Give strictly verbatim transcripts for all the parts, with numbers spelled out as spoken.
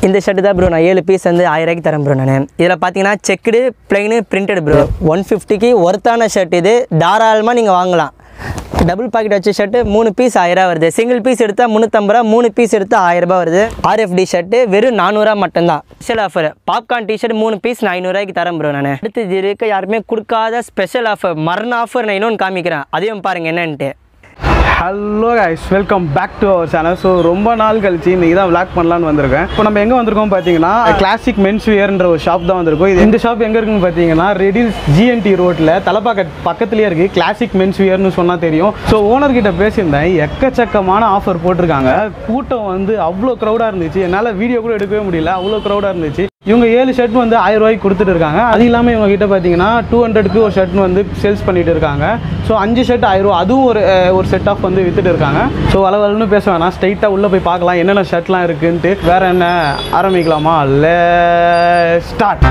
இந்த ஷர்ட் தான் ப்ரோ நான் ஏழு பீஸ் வந்து ஆயிரம் ரூபாய்க்கு தரேன் ப்ரோ நான். இதில் பார்த்தீங்கன்னா checked plain printed bro. One ஃபிஃப்டிக்கு ஒர்த்தான ஷர்ட் இது, தாராளமாக நீங்கள் வாங்கலாம். டபுள் பாக்கெட் வச்ச ஷர்ட்டு மூணு பீஸ் ஆயிரம் வருது. சிங்கிள் பீஸ் எடுத்தால் முந்நூற்றம்பது ரூபா, மூணு பீஸ் எடுத்தால் ஆயிரம் ரூபாய் வருது. ஆர்எஃப்டி ஷர்ட்டு வெறும் நானூறுரூவா மட்டும்தான். ஸ்பெஷல் ஆஃபர் பாப்கார்ன் டிஷர்ட் மூணு பீஸ் நான் ஐநூறுரூவாய்க்கு தரேன் ப்ரோ நான். அடுத்து இது இருக்க யாருமே கொடுக்காத ஸ்பெஷல் ஆஃபர், மரண ஆஃபர் நான் இன்னொன்று காமிக்கிறேன், அதையும் பாருங்கள் என்னன்ட்டு. Hello guys, welcome back to our channel. So ரொம்ப நாள் கழிச்சு இன்றைக்கி தான் விளாக் பண்ணலான்னு வந்திருக்கேன். இப்போ நம்ம எங்கே வந்திருக்கோம் பார்த்தீங்கன்னா கிளாசிக் மென்ஸ் வியர்ன்ற ஒரு ஷாப் தான் வந்திருக்கோம். இது இந்த ஷாப் எங்கே இருக்குன்னு பார்த்தீங்கன்னா ரெடில்ஸ் ஜிஎன்டி ரோட்டில் தலப்பாக்கட் பக்கத்துலேயே இருக்குது. கிளாசிக் மென்ஸ் வியர்னு சொன்னால் தெரியும். ஸோ ஓனர்கிட்ட பேசியிருந்தேன், எக்கச்சக்கமான ஆஃபர் போட்டிருக்காங்க. கூட்டம் வந்து அவ்வளோ க்ரௌடாக இருந்துச்சு, என்னால் வீடியோ கூட எடுக்கவே முடியல, அவ்வளோ க்ரௌடாக இருந்துச்சு. இவங்க ஏழு ஷர்ட் வந்து ஆயிரம் ரூபாய்க்கு கொடுத்துட்டு இருக்காங்க. அது இல்லாமல் இவங்க கிட்ட பார்த்தீங்கன்னா டூ ஹண்ட்ரடுக்கு ஒரு ஷர்ட் வந்து சேல்ஸ் பண்ணிட்டு இருக்காங்க. ஸோ அஞ்சு ஷர்ட் ஆயிரம் ரூபா, அதுவும் ஒரு ஒரு செட் ஆஃப் வந்து வித்துட்டு இருக்காங்க. ஸோ அளவுன்னு பேச வேணாம், ஸ்ட்ரைட்டாக உள்ளே போய் பார்க்கலாம் என்னென்ன ஷர்ட்லாம் இருக்குன்ட்டு. வேற என்ன ஆரம்பிக்கலாமா? Let's start.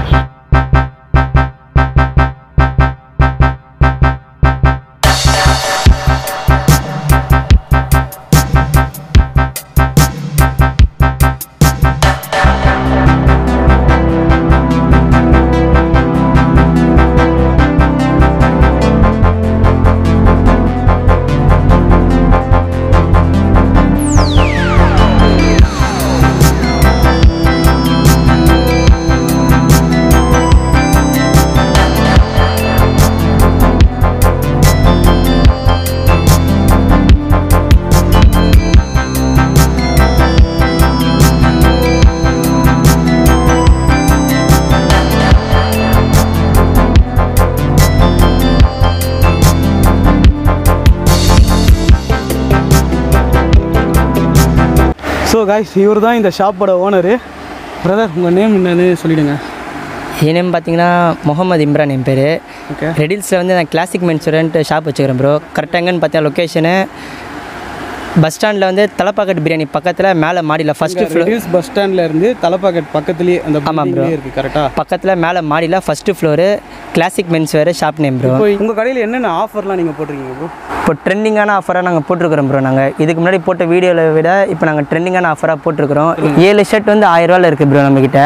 ஸோ கைஸ், இவர் தான் இந்த ஷாப்போட ஓனரு. பிரதர், உங்கள் நேம் என்னன்னு சொல்லிவிடுங்க. என் நேம் பார்த்தீங்கன்னா முகமது இம்ரான் என் பேர். ஓகே. ரெடில்ஸில் வந்து நான் கிளாசிக் மென்ஸ்வரன்ட்டு ஷாப் வச்சுக்கிறேன் ப்ரோ. கரெக்டாக எங்கன்னு பார்த்தா லொக்கேஷனு பஸ் ஸ்டாண்டில் வந்து தலப்பாக்கட் பிரியாணி பக்கத்தில் மேலே மாடியில் ஃபஸ்ட்டு ஃப்ளோர். பஸ் ஸ்டாண்டில் இருந்து தலப்பாக்கட் பக்கத்துலேயே அந்த ஆமாம் ப்ரோ இருக்குது கரெக்டாக. பக்கத்தில் மேலே மாடியில் first floor classic menswear shop name bro. உங்கள் கடையில் என்னென்ன ஆஃபர்லாம் நீங்கள் போட்டிருக்கீங்க ப்ரோ? இப்போ ட்ரெண்டிங்கான ஆஃபராக நாங்கள் போட்டிருக்கிறோம் ப்ரோ. நாங்கள் இதுக்கு முன்னாடி போட்ட வீடியோவில் விட இப்போ நாங்கள் ட்ரெண்டிங்கான ஆஃபராக போட்டிருக்கிறோம். ஏழு ஷர்ட் வந்து ஆயிரம் ரூபாயில் இருக்குது ப்ரோ நம்மக்கிட்ட.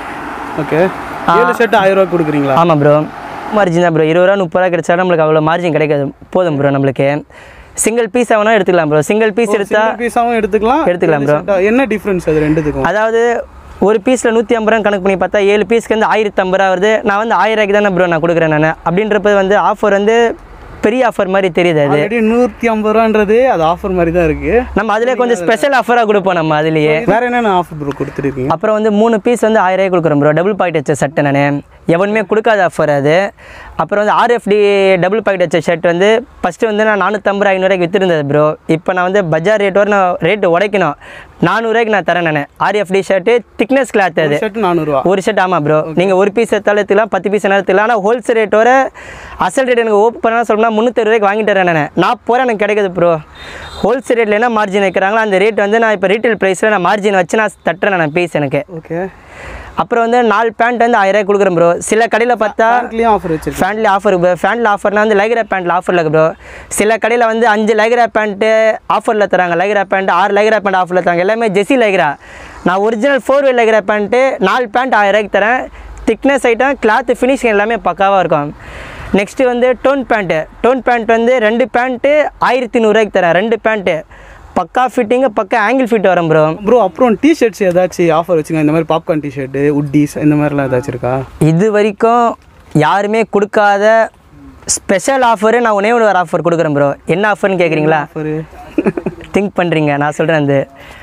ஓகே. ஏழு ஷர்ட் ஆயிரம் ரூபா கொடுக்குறீங்களா? ஆமாம் ப்ரோ. மார்ஜின் தான் ப்ரோ. இருபது ரூபா முப்பது ரூபா கிடைச்சா நம்மளுக்கு அவ்வளோ மார்ஜின் கிடைக்காது, போதும் ப்ரோ. நம்மளுக்கு சிங்கிள் பீஸ் ஆகுனா எடுத்துக்கலாம் ப்ரோ. சிங்கிள் பீஸ் எடுத்தா பீஸாகவும் எடுத்துக்கலாம் எடுத்துக்கலாம் ப்ரோ. என்ன டிஃப்ரென்ஸ் அது ரெண்டுத்துக்கும்? அதாவது ஒரு பீஸில் நூற்றி ஐம்பது ரூபா கணக்கு பண்ணி பார்த்தா ஏழு பீஸ்க்கு வந்து ஆயிரத்தி ஐம்பது ரூபா வருது. நான் வந்து ஆயிரம் ரூபாய்க்கு தானே ப்ரோ நான் கொடுக்குறேன் நான். அப்படின்றப்ப வந்து ஆஃபர் வந்து பெரிய ஆஃபர் மாதிரி தெரியுது. அது நூற்றி ஐம்பது ரூபான்றது அது ஆஃபர் மாதிரி தான் இருக்குது. நம்ம அதில் கொஞ்சம் ஸ்பெஷல் ஆஃபராக கொடுப்போம் நம்ம அதுலேயே. வேறு என்னென்ன ஆஃபர் ப்ரோ கொடுத்துருக்கீங்க? அப்புறம் வந்து மூணு பீஸ் வந்து ஆயிரம் ரூபாய் கொடுக்குறோம் ப்ரோ. டபுள் பாக்கெட் வச்ச சட்டை நான் எவனுமே கொடுக்காத ஆஃபர் அது. அப்புறம் வந்து ஆர்எஃப்டி டபுள் பாக்கெட் வச்ச ஷர்ட் வந்து ஃபஸ்ட்டு வந்து நான் நானூற்றம்பது ஐநூறுரூவாய்க்கு விற்றுருந்தது ப்ரோ. இப்போ நான் வந்து பஜார் ரேட் வரை நான் ரேட்டு உடைக்கணும், நானூறுரூவாய்க்கு நான் தரேன் நான். ஆர்எஃப்டி ஷர்ட்டு திக்னஸ் கிளாத் அது நானூறுரூவா ஒரு ஷர்ட். ஆமாம் ப்ரோ. நீங்கள் ஒரு பீஸ் எடுத்தாலும் எடுத்துக்கலாம், பத்து பீஸ் என்ன எடுத்துக்கலாம். ஆனால் ஹோல்சேல் ரேட் வர அசல் ரேட் எனக்கு ஓப்பன் பண்ணால் சொல்லணும்னா முந்நூற்றி ரூபாய்க்கு வாங்கிட்டு வரேன் நான். நாற்பது ரூபா எனக்கு கிடைக்குது ப்ரோ. ஹோல்சேல் ரேட்டில் என்ன மார்ஜின் வைக்கிறாங்களோ அந்த ரேட் வந்து நான் இப்போ ரீட்டைல் ப்ரைஸில் நான் மார்ஜின் வச்சு நான் தட்டுறேன் நான் பீஸ் எனக்கு. ஓகே. அப்புறம் வந்து நாலு பேண்ட் வந்து ஆயிரம் ரூபாய் கொடுக்குறேன் ப்ரோ. சில கடையில் பார்த்தா ஆஃபர் வச்சு ஃபேண்ட்லி ஆஃபர் ப்ரோ. ஃபேண்ட்ல ஆஃபர்னா வந்து லைக்ரா பேண்ட்டில் ஆஃபரில் இருக்குது ப்ரோ. சில கடையில் வந்து அஞ்சு லைக்ரா பேண்ட்டு ஆஃபரில் தராங்க, லைக்ரா பேண்ட் ஆறு லைக்ரா பேண்ட் ஆஃபரில் தராங்க. எல்லாமே ஜெஸி லைக்ரா. நான் original four way lycra pant நாலு பேண்ட் ஆயிரம் ரூபாய்க்கு தரேன். திக்னஸ் ஐட்டம், கிளாத்து, ஃபினிஷிங் எல்லாமே பக்காவாக இருக்கும். நெக்ஸ்ட்டு வந்து டோன் பேண்ட்டு. டோன் பேண்ட் வந்து ரெண்டு பேண்ட்டு ஆயிரத்தி நூறுரூவாய்க்கு தரேன். ரெண்டு பேண்ட்டு பக்கா ஃபிட்டிங்கு, பக்கா ஆங்கிள் ஃபிட் வரும் ப்ரோ. ப்ரோ அப்புறம் டிஷர்ட்ஸ் ஏதாச்சும் ஆஃபர் வச்சுங்க? இந்த மாதிரி பாப்கார்ன் டிஷர்ட்டு, உட்டீஸ் இந்த மாதிரிலாம் ஏதாச்சும் இருக்கா? இது வரைக்கும் யாருமே கொடுக்காத ஸ்பெஷல் ஆஃபரு நான் ஒன்றே ஒன்று ஒரு ஆஃபர் கொடுக்குறேன் ப்ரோ. என்ன ஆஃபர்னு கேட்குறீங்களா? ஆஃபரு திங்க் பண்ணுறீங்க, நான் சொல்கிறேன். அந்த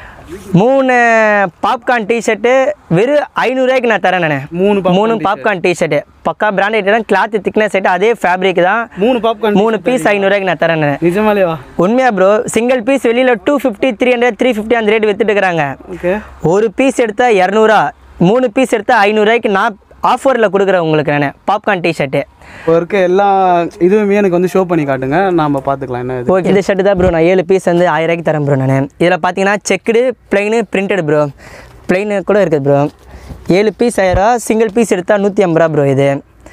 மூணு பாப்கார்ன் டிஷர்ட்டு வெறும் ஐநூறுரூவாய்க்கு நான் தரேன் நான். மூணு மூணு பாப்கார்ன் டிஷர்ட்டு பக்கா brand item, cloth thickness item, அதே ஃபேப்ரிக் தான். மூணு பாப்கார்ன் மூணு பீஸ் ஐநூறுரூவாய்க்கு நான் தரேன். நிஜமாலேவா? உண்மையா ப்ரோ. சிங்கிள் பீஸ் வெளியில் two fifty three hundred three fifty அந்த ரேட் வித்துட்டு இருக்கிறாங்க. ஓகே. ஒரு பீஸ் எடுத்தால் இரநூறுவா, மூணு பீஸ் எடுத்தால் ஐநூறுரூவாய்க்கு நான் ஆஃபரில் கொடுக்குறேன் உங்களுக்கு நான் பாப்கார்ன் டிஷர்ட்டு. இப்போ இருக்க எல்லா இதுவுமே எனக்கு வந்து ஷோ பண்ணி காட்டுங்க, நாம் பார்த்துக்கலாம் என்ன. ஓகே. இந்த ஷர்ட்டு தான் ப்ரோ நான் ஏழு பீஸ் வந்து ஆயிரம் ரூபாய்க்கு தரேன் ப்ரோ நான். இதில் பார்த்தீங்கன்னா checked plain printed bro. Plain கூட இருக்குது ப்ரோ. ஏழு பீஸ் ஆயிரம் ரூபா, சிங்கிள் பீஸ் எடுத்தால் நூற்றி ஐம்பது ரூபா ப்ரோ. இது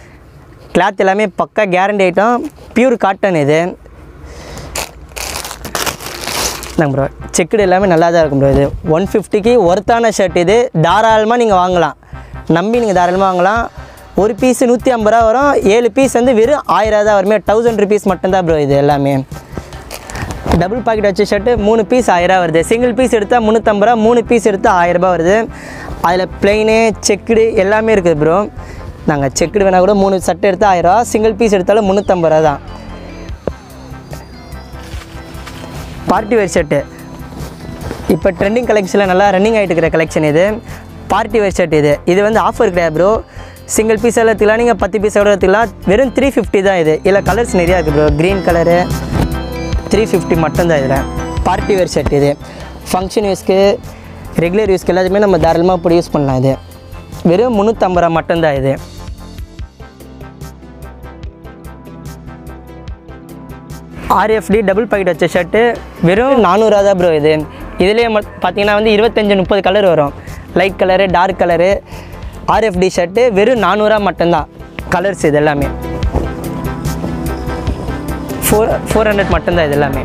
கிளாத் எல்லாமே பக்கா கேரண்டி ஐட்டம், பியூர் காட்டன். இது நாங்கள் ப்ரோ செக்குடு எல்லாமே நல்லா தான் இருக்கும் ப்ரோ. இது ஒன் ஃபிஃப்டிக்கு ஒர்த்தான ஷர்ட். இது தாராளமாக நீங்கள் வாங்கலாம், நம்பி நீங்கள் தாராளமாக வாங்கலாம். ஒரு பீஸு நூற்றி ஐம்பது ரூபா வரும், ஏழு பீஸ் வந்து வெறும் ஆயிரம் தான் வருமே, தௌசண்ட் ருபீஸ் மட்டும்தான் ப்ரோ. இது எல்லாமே டபுள் பாக்கெட் வச்ச ஷர்ட்டு மூணு பீஸ் ஆயிரம் வருது. சிங்கிள் பீஸ் எடுத்தால் முந்நூற்றம்பது ரூபா, மூணு பீஸ் எடுத்தால் ஆயிரரூபா வருது. அதில் பிளெயினு செக்குடு எல்லாமே இருக்குது ப்ரோ. நாங்கள் செக்குடு வேணால் கூட மூணு சட்டை எடுத்தால் ஆயிரரூவா, சிங்கிள் பீஸ் எடுத்தாலும் முந்நூற்றம்பது ரூபா தான். பார்ட்டி வேர் ஷர்ட்டு இப்போ ட்ரெண்டிங் கலெக்ஷனில் நல்லா ரன்னிங் ஆகிட்டு இருக்கிற கலெக்ஷன். இது பார்ட்டி வேர் ஷர்ட். இது இது வந்து ஆஃபர் கிடையாது ப்ரோ. சிங்கிள் பீஸ் எல்லாம் எடுத்துக்கலாம், நீங்கள் பத்து பீஸ் எவ்வளோ எடுத்துக்கலாம். வெறும் த்ரீ ஃபிஃப்டி தான். இது இல்லை கலர்ஸ் நிறையா இருக்குது bro. Green colour three fifty மட்டும்தான். இதில் பார்ட்டி வேர் ஷர்ட். இது ஃபங்க்ஷன் யூஸ்க்கு ரெகுலர் யூஸ்க்கு எல்லாத்துக்குமே நம்ம தாராளமாக போட்டு யூஸ் பண்ணலாம். இது வெறும் முந்நூற்றம்பது ரூபா மட்டும்தான். இது ஆர்எஃப்டி டபுள் பாக்கெட் வச்ச ஷர்ட்டு வெறும் நானூறுரூவா தான் ப்ரோ. இது இதுலேயே ம பார்த்தீங்கன்னா வந்து இருபத்தஞ்சி முப்பது கலர் வரும். Light colour, dark colour. RFT shirt வெறும் நானூறுரூவா மட்டும்தான். கலர்ஸ் இது எல்லாமே ஃபோர் ஃபோர் ஹண்ட்ரட் மட்டும்தான். இது எல்லாமே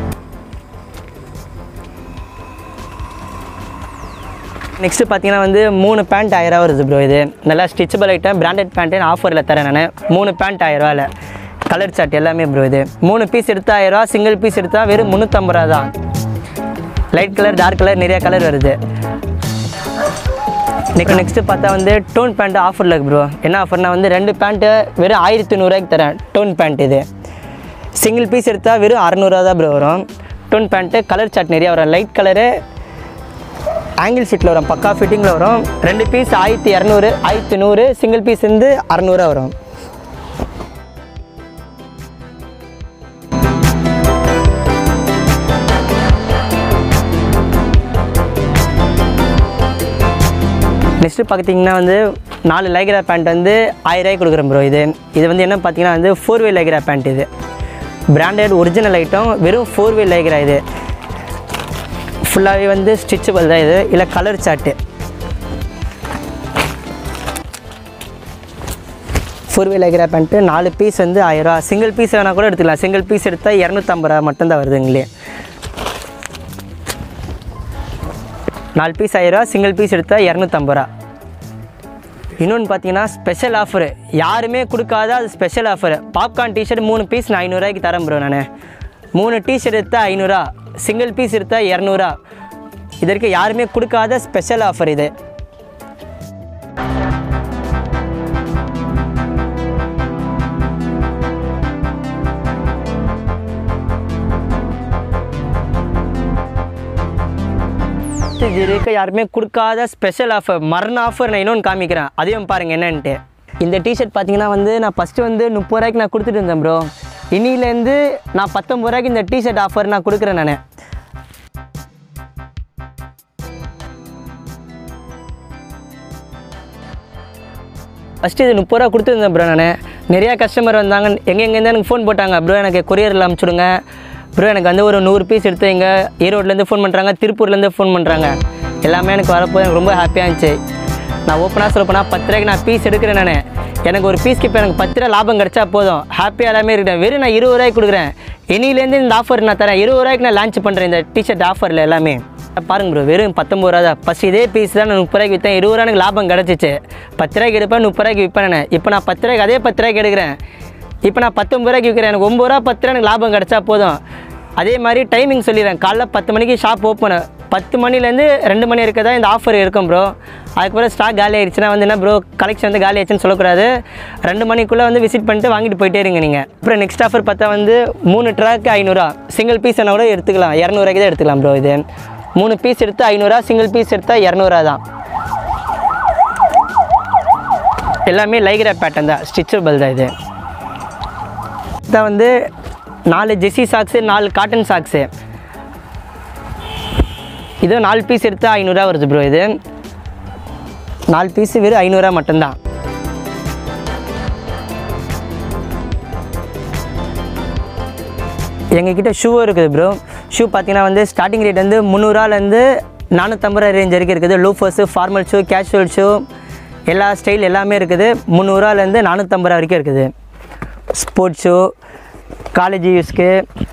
நெக்ஸ்ட்டு பார்த்தீங்கன்னா வந்து மூணு பேண்ட் ஆயிரம் வருது ப்ரோ. இது நல்லா ஸ்டிச்சபிள் ஐட்டம், பிராண்டட் பேண்ட்டு ஆஃபரில் தரேன் நான். மூணு பேண்ட் ஆயிரரூவாவில் கலர் சார்ட் எல்லாமே ப்ரோ. இது மூணு பீஸ் எடுத்தால் ஆயிரரூவா, சிங்கிள் பீஸ் எடுத்தால் வெறும் முந்நூற்றம்பது ரூபா தான். லைட் கலர், டார்க் கலர், நிறையா கலர் வருது. நெக்ஸ்ட் நெக்ஸ்ட்டு பார்த்தா வந்து டோன் பேண்ட்டு ஆஃபரில் இருக்குது ப்ரோ. என்ன ஆஃபர்னால் வந்து ரெண்டு பேண்ட்டு வெறும் ஆயிரத்தி நூறுரூவாய்க்கு தரேன். டோன் பேண்ட் இது சிங்கிள் பீஸ் எடுத்தால் வெறும் அறநூறுவா தான் ப்ரோ வரும். டோன் பேண்ட்டு கலர் சார்ட் நிறையா வரும். லைட் கலரு ஆங்கிள் ஃபிட்டில் வரும், பக்கா ஃபிட்டிங்கில் வரும். ரெண்டு பீஸ் ஆயிரத்தி இரநூறு ஆயிரத்தி நூறு சிங்கிள் பீஸ் வந்து அறநூறுவா வரும். நெக்ஸ்ட்டு பார்த்தீங்கன்னா வந்து நாலு லைக்ரா பேண்ட் வந்து ஆயிரரூவாய்க்கு கொடுக்குறேன் ப்ரோ. இது இது வந்து என்ன பார்த்தீங்கன்னா வந்து ஃபோர் வே லைக்ரா பேண்ட். இது பிராண்டட் ஒரிஜினல் ஐட்டம், வெறும் ஃபோர் வே லைக்ரா. இது ஃபுல்லாகவே வந்து ஸ்டிச்சபிள் தான். இது இல்லை colour chart. Four way lycra pant நாலு பீஸ் வந்து ஆயிரரூவா, சிங்கிள் பீஸ் வேணால் கூட எடுத்துக்கலாம். சிங்கிள் பீஸ் எடுத்தால் இரநூத்தம்பது ரூபா மட்டும்தான் வருதுங்களே. நாலு பீஸ் ஆயிரரூவா, சிங்கிள் பீஸ் எடுத்தால் இரநூத்தம்பது ரூபா. இன்னொன்று பார்த்தீங்கன்னா ஸ்பெஷல் ஆஃபரு, யாருமே கொடுக்காத அது ஸ்பெஷல் ஆஃபரு. பாப்கார்ன் டிஷர்ட் மூணு பீஸ் நான் ஐநூறுரூவாய்க்கு தரேன் ப்ரோ. நான் மூணு டிஷர்ட் எடுத்தால் ஐநூறுரூவா, சிங்கிள் பீஸ் எடுத்தால் இரநூறுவா. இதற்கு யாருமே கொடுக்காத ஸ்பெஷல் ஆஃபர் இது. இதுக்கு யாருமே கொடுக்காத ஸ்பெஷல் ஆஃபர், மரண ஆஃபர். நான் இன்னொன்று காமிக்கிறேன், அதையும் பாருங்கள் என்னன்ட்டு. இந்த டிஷர்ட் பார்த்தீங்கன்னா வந்து நான் ஃபஸ்ட்டு வந்து முப்பது ரூபாய்க்கு நான் கொடுத்துட்டு இருந்தேன் ப்ரோ. இன்னிலேருந்து நான் பத்தொம்பது ரூபாய்க்கு இந்த டிஷர்ட் ஆஃபர் நான் கொடுக்குறேன். நான் ஃபஸ்ட்டு இது முப்பது ரூபா கொடுத்துருந்தேன் ப்ரோ. நான் நிறையா கஸ்டமர் வந்தாங்க, எங்கெங்கேருந்து எனக்கு ஃபோன் போட்டாங்க, ப்ரோ எனக்கு கொரியரில் அனுப்பிச்சுடுங்க ப்ரோ. எனக்கு வந்து ஒரு நூறு பீஸ் எடுத்து எங்கே ஈரோட்லேருந்து ஃபோன் பண்ணுறாங்க, திருப்பூர்லேருந்து ஃபோன் பண்ணுறாங்க. எல்லாமே எனக்கு வரப்போ எனக்கு ரொம்ப ஹாப்பியாக இருந்துச்சு. நான் ஓப்பனாக சொல்ல போனால் பத்து ரூபாய்க்கு நான் பீஸ் எடுக்கிறேன். நான் எனக்கு ஒரு பீஸ்க்கு இப்போ எனக்கு பத்து ரூபா லாபம் கிடச்சா போதும், ஹாப்பியாக எல்லாமே இருக்கிறேன். வெறும் நான் இருபது ரூபாய்க்கு கொடுக்குறேன். இனிலேருந்து இந்த ஆஃபர் நான் தரேன். இருபது ரூபாய்க்கு நான் லான்ச் பண்ணுறேன் இந்த டிஷர்ட் ஆஃபரில் எல்லாமே. பாருங்க ப்ரோ, வெறும் பத்தொம்பது ரூபா தான். ஃபஸ்ட் இதே பீஸ் தான் நான் முப்பது ரூபாய்க்கு விற்றேன். இருபது ரூபா எனக்கு லாபம் கிடச்சிச்சு. பத்து ரூபாய்க்கு எடுப்பேன், முப்பது ரூபாய்க்கு விற்பேன். நான் இப்போ நான் பத்து ரூபாய்க்கு அதே பத்து ரூபாய்க்கு எடுக்கிறேன். இப்போ நான் பத்தொம்பது ரூபாய்க்கு விற்கிறேன். எனக்கு ஒம்பது ரூபா பத்து ரூபா எனக்கு லாபம் கிடச்சா போதும். அதே மாதிரி டைமிங் சொல்லிடுறேன், காலைல பத்து மணிக்கு ஷாப் ஓப்பன், பத்து மணிலேருந்து ரெண்டு மணி இருக்க தான் இந்த ஆஃபர் இருக்கும் ப்ரோ. அதுக்கப்புறம் ஸ்டாக் காலி ஆகிடுச்சுன்னா வந்து என்ன ப்ரோ கலெக்ஷன் வந்து காலி ஆயிடுச்சுன்னு சொல்லக்கூடாது. ரெண்டு மணிக்குள்ளே வந்து விசிட் பண்ணிட்டு வாங்கிட்டு போயிட்டே இருங்க நீங்கள். அப்புறம் நெக்ஸ்ட் ஆஃபர் பார்த்தா வந்து மூணு ட்ராக்கு ஐநூறுரூவா, சிங்கிள் பீஸ் என்ன கூட எடுத்துக்கலாம், இரநூறுவாய்க்கு தான் எடுத்துக்கலாம் ப்ரோ. இது மூணு பீஸ் எடுத்து ஐநூறுரூவா, சிங்கிள் பீஸ் எடுத்தால் இரநூறுவா தான். எல்லாமே லைக்ரா பேட்டர்ன் தான், ஸ்டிச்சபிள் தான். இது இதான் வந்து நாலு ஜெர்சி சாக்ஸு, நாலு காட்டன் சாக்ஸு. இது நாலு பீஸ் எடுத்து ஐநூறுரூவா வருது ப்ரோ. இது நாலு பீஸு வெறும் ஐநூறுரூவா மட்டும்தான். எங்ககிட்ட ஷூவும் இருக்குது ப்ரோ. ஷூ பார்த்தீங்கன்னா வந்து ஸ்டார்டிங் ரேட் வந்து முந்நூறுவாலேருந்து நானூற்றம்பது ரூபா ரேஞ்ச் வரைக்கும் இருக்குது. Loafers, formal shoe, casual shoe, எல்லா ஸ்டைல் எல்லாமே இருக்குது. முந்நூறுவாலேருந்து நானூற்றம்பது ரூபா வரைக்கும் இருக்குது. ஸ்போர்ட்ஸ் ஷூ, காலேஜ் யூஸ்க்கு,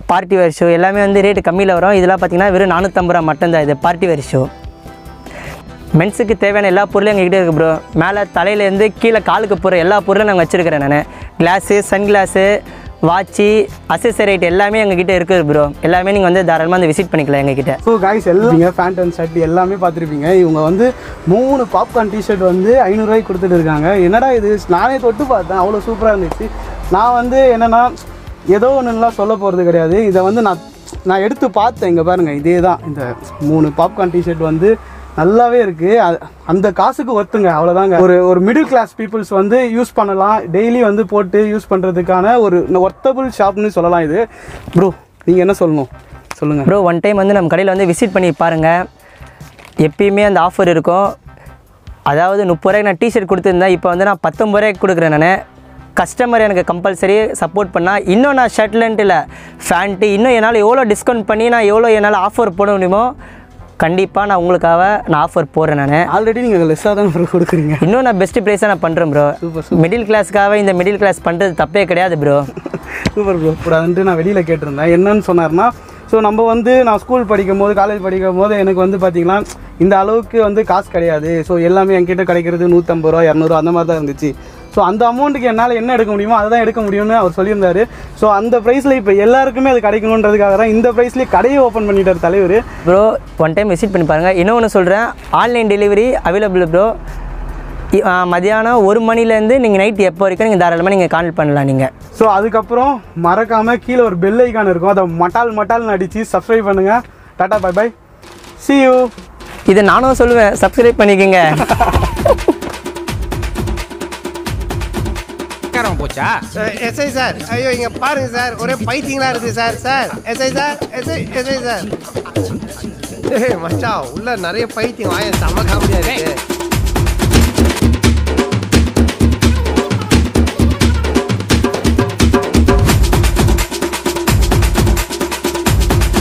பார்ட்டி வேர் ஷூ எல்லாமே வந்து ரேட்டு கம்மியில் வரும். இதெல்லாம் பார்த்தீங்கன்னா வெறும் நானூற்றம்பது ரூபா மட்டும்தான். இது பார்ட்டி வேர் ஷூ. மென்ஸுக்கு தேவையான எல்லா பொருளும் எங்ககிட்ட இருக்குது ப்ரோ. மேலே தலையிலேருந்து கீழே காலுக்கு போகிற எல்லா பொருளும் நாங்கள் வச்சுருக்கிறேன். நான் கிளாஸு, சன்கிளாஸு, வாட்சி, அசசரைட் எல்லாமே எங்ககிட்ட இருக்குது ப்ரோ. எல்லாமே நீங்கள் வந்து தாராளமாக வந்து விசிட் பண்ணிக்கலாம் எங்ககிட்ட. ஸோ காய்ஸ் எல்லாம் பேண்ட் அண்ட் ஷர்ட் எல்லாமே பார்த்துருப்பீங்க. இவங்க வந்து மூணு பாப்கார்ன் டிஷர்ட் வந்து ஐநூறுரூவாய்க்கு கொடுத்துட்டு இருக்காங்க. என்னடா இது, நானே தொட்டு பார்த்தேன், அவ்வளோ சூப்பராக இருந்துச்சு. நான் வந்து என்னென்னா ஏதோ ஒன்றுலாம் சொல்ல போகிறது கிடையாது. இதை வந்து நான் நான் எடுத்து பார்த்தேன். இங்கே பாருங்கள், இதே தான் இந்த மூணு பாப்கார்ன் டிஷர்ட் வந்து நல்லாவே இருக்குது. அந்த காசுக்கு ஒத்துங்க, அவ்வளோதாங்க. ஒரு ஒரு மிடில் கிளாஸ் பீப்புள்ஸ் வந்து யூஸ் பண்ணலாம், டெய்லி வந்து போட்டு யூஸ் பண்ணுறதுக்கான ஒரு ஒர்த்தபிள் ஷாப்னு சொல்லலாம் இது. ப்ரோ நீங்கள் என்ன சொல்லணும் சொல்லுங்கள் ப்ரோ. ஒன் டைம் வந்து நம்ம கடையில் வந்து விசிட் பண்ணி பாருங்கள். எப்பயுமே அந்த ஆஃபர் இருக்கும். அதாவது முப்பது ரூபாய்க்கு நான் டிஷர்ட் கொடுத்துருந்தேன், இப்போ வந்து நான் பத்தொம்பது ரூபாய்க்கு கொடுக்குறேன். நான் கஸ்டமர் எனக்கு கம்பல்சரி சப்போர்ட் பண்ணால் இன்னும் நான் ஷர்ட்லன்ட்டு இல்லை ஃபேண்ட்டு இன்னும் என்னால் எவ்வளோ டிஸ்கவுண்ட் பண்ணி நான் எவ்வளோ என்னால் ஆஃபர் போட முடியுமோ கண்டிப்பாக நான் உங்களுக்காக நான் ஆஃபர் போடுறேன். நான் ஆல்ரெடி நீங்கள் லெஸ்ஸாக தான் ப்ரோ கொடுக்குறீங்க. இன்னும் நான் பெஸ்ட்டு ப்ரைஸாக நான் பண்ணுறேன் ப்ரோ. மிடில் கிளாஸ்க்காக இந்த மிடில் கிளாஸ் பண்ணுறது தப்பே கிடையாது ப்ரோ. Super bro. இப்போ வந்துட்டு நான் வெளியில் கேட்டிருந்தேன், என்னன்னு சொன்னார்னா, ஸோ நம்ம வந்து நான் ஸ்கூல் படிக்கும் போது காலேஜ் படிக்கும் போது எனக்கு வந்து பார்த்திங்கன்னா இந்த அளவுக்கு வந்து காசு கிடையாது. ஸோ எல்லாமே என்கிட்ட கிடைக்கிறது நூற்றம்பது ரூபா இரநூறுவா அந்த மாதிரி தான் இருந்துச்சு. ஸோ அந்த அமௌண்ட்டுக்கு என்னால் என்ன எடுக்க முடியுமோ அதை தான் எடுக்க முடியும்னு அவர் சொல்லியிருந்தார். ஸோ அந்த ப்ரைஸில் இப்போ எல்லாருக்குமே அது கிடைக்கணுன்றதுக்காக தான் இந்த ப்ரைஸ்லேயே கடையை ஓப்பன் பண்ணிட்டார் தலைவர். ப்ரோ ஒன் டைம் விசிட் பண்ணி பாருங்கள். இன்னொன்று சொல்கிறேன், ஆன்லைன் டெலிவரி அவைலபிள் ப்ரோ. மதியானம் ஒரு மணிலேருந்து நீங்கள் நைட் எப்போ வரைக்கும் நீங்கள் தாராளமாக நீங்கள் கான்டெக்ட் பண்ணலாம் நீங்கள். ஸோ அதுக்கப்புறம் மறக்காமல் கீழே ஒரு பெல் ஐக்கான் இருக்கும், அதை மட்டால் மட்டால்னு அடித்து சப்ஸ்கிரைப் பண்ணுங்கள். Tata bye bye, see you. இதை நானும் சொல்லுவேன், சப்ஸ்கிரைப் பண்ணிக்கோங்க. போச்சா எஸ்ஐ சார், ஐயோ இங்க பாருங்க சார், ஒரே பைத்தியங்களா இருக்கு sir. Sir SI sir, SI SI sir, ஏய் மச்சான் உள்ள நிறைய பைத்தியம் வாய செம காமெடியா இருக்கு.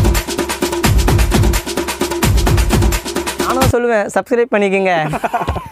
நானும் சொல்லுவேன், சப்ஸ்கிரைப் பண்ணிக்கோங்க.